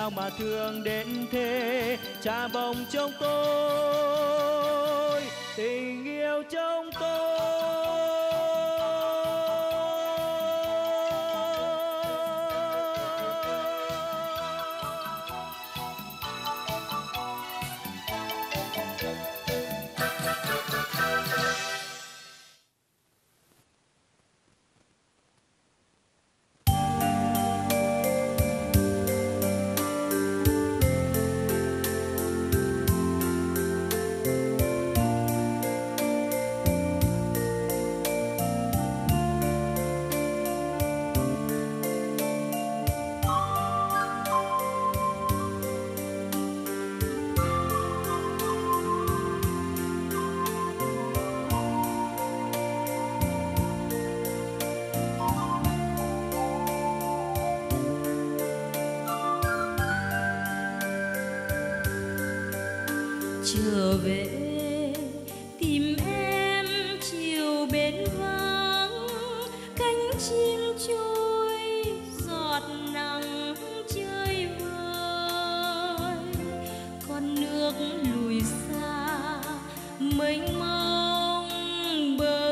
sao mà thương đến thế. Cha bồng trong tôi, tình yêu trong tôi. Trở về tìm em chiều bên vắng, cánh chim trôi giọt nắng chơi vơi, con nước lùi xa mênh mông bờ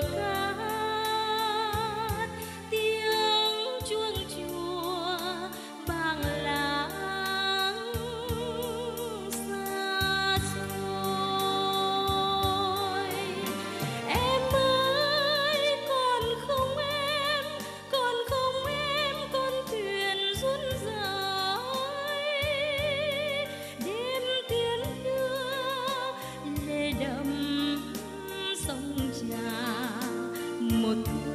cát, tiếng chuông chùa vang láng xa xôi. Em ơi còn không em, còn không em, con thuyền run rời, đêm tiến đưa lệ đậm sông trà một